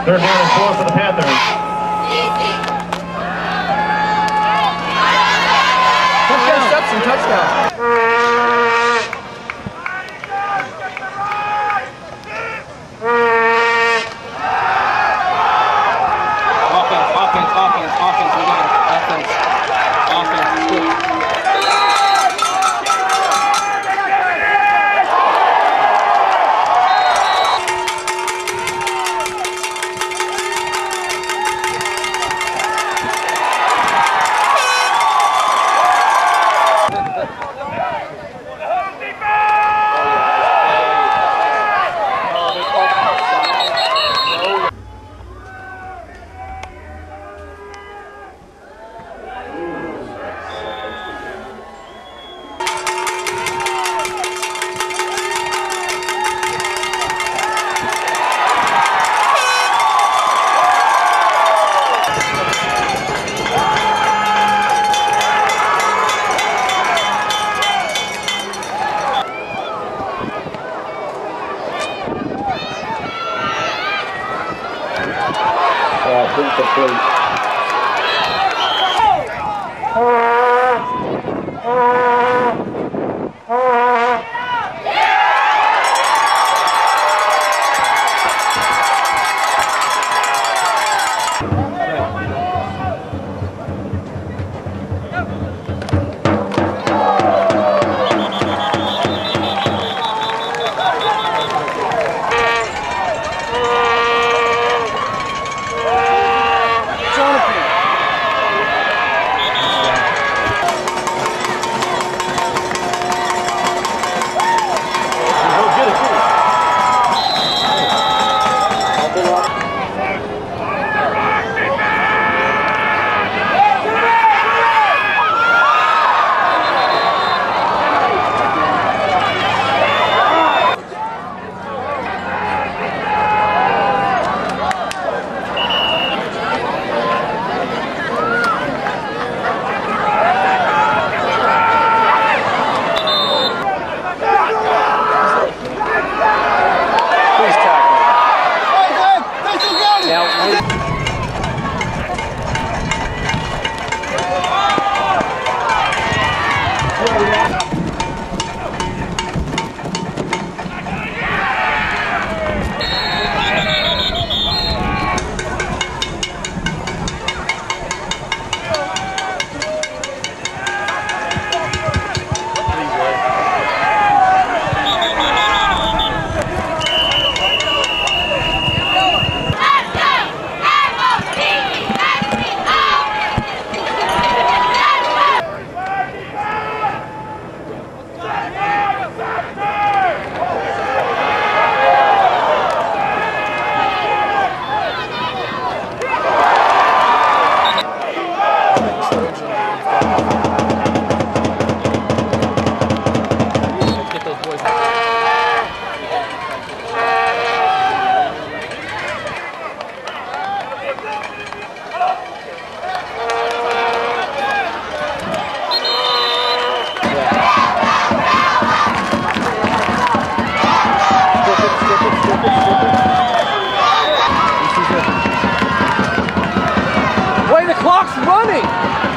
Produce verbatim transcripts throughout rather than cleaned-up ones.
Third down and four for the Panthers. Touchdown. Interception, touchdown. Offense, offense, offense, offense, we got it. Offense, offense, good. Wait, the clock's running!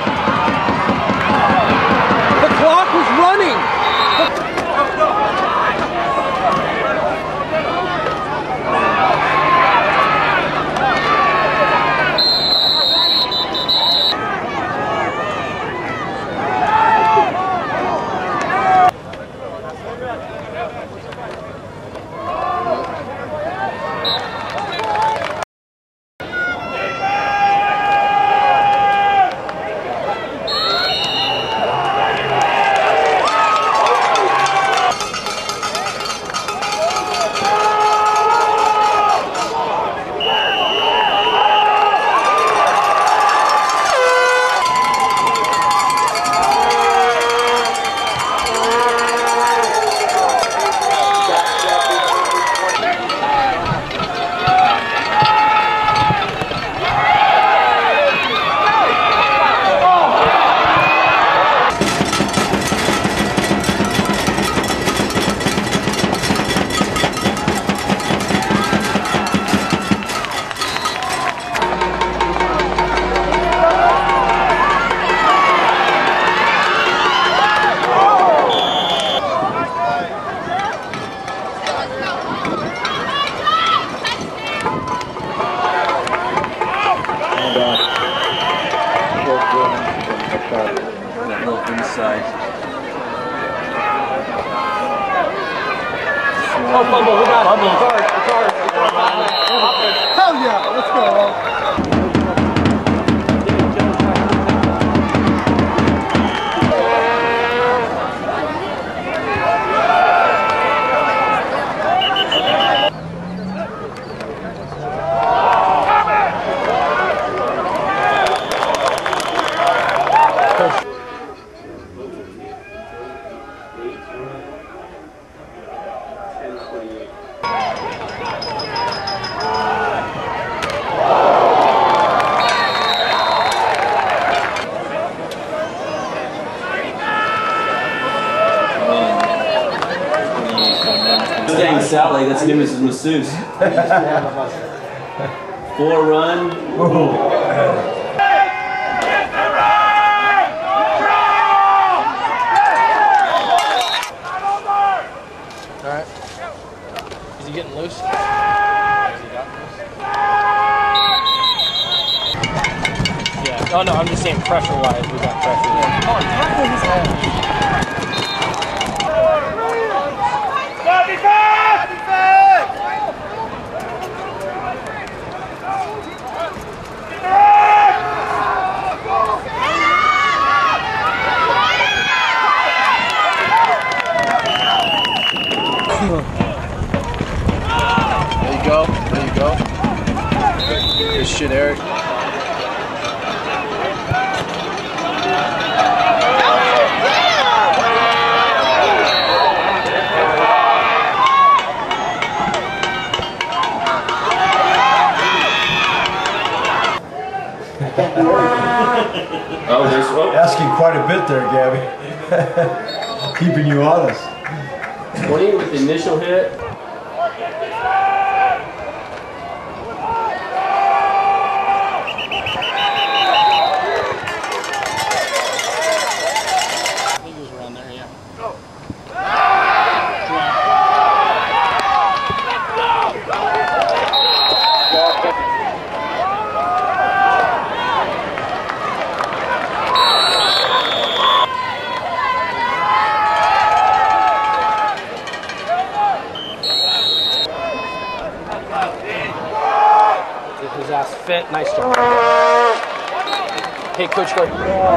The clock was running! that little inside. Oh, fumble, we got it. Fumble. It's ours, it's ours, it's ours. Hell yeah, let's go. Staying Sally, that's new as masseuse. Four run. Alright. Is he getting loose? Has he gotten loose? Yeah. Oh no, I'm just saying pressure wise, we got pressure there. Come on, tackle his head. There you go, there you go. Good shit, Eric. Oh, there's oh. Asking quite a bit there, Gabby. Keeping you honest. twenty with the initial hit. I think he was around there, yeah. Go! His ass fit, nice job. Hey, coach, go.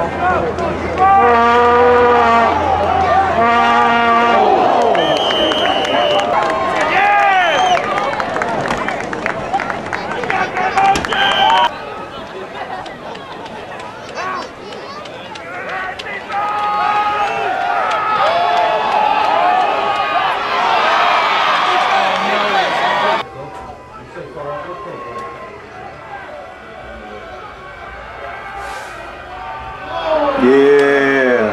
Yeah.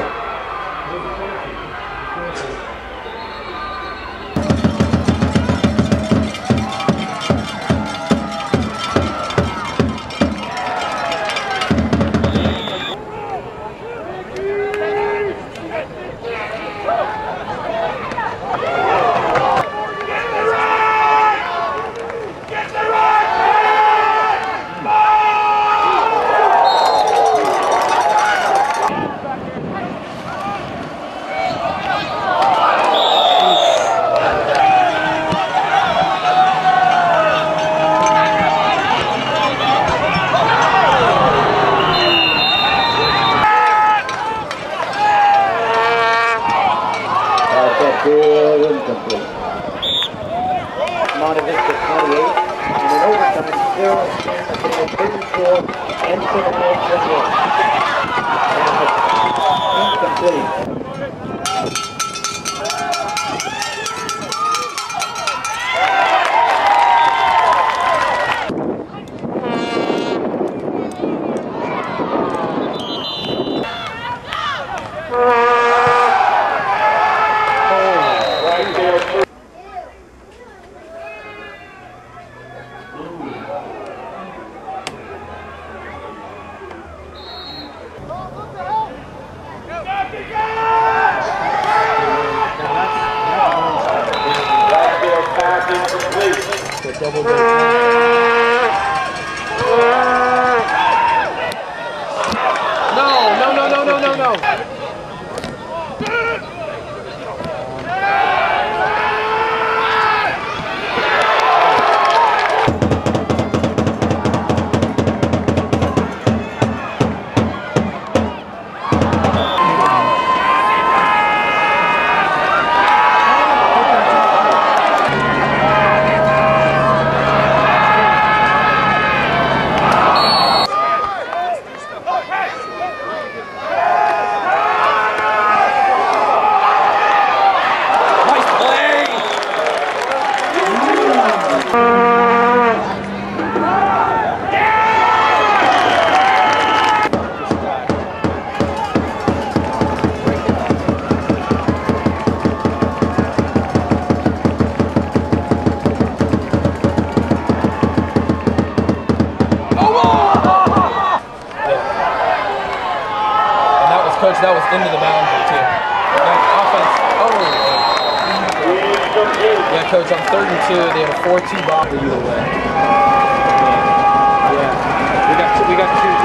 Monte Vista twenty-eight, and in overtime, still thirty-four and seventy-eight twenty-eight. Incomplete. Double no, no, no, no, no. Coach, that was into the boundary too. That offense, oh. Yeah, Coach, on third and two, they had a four two ball either way. Yeah, we got two, we got two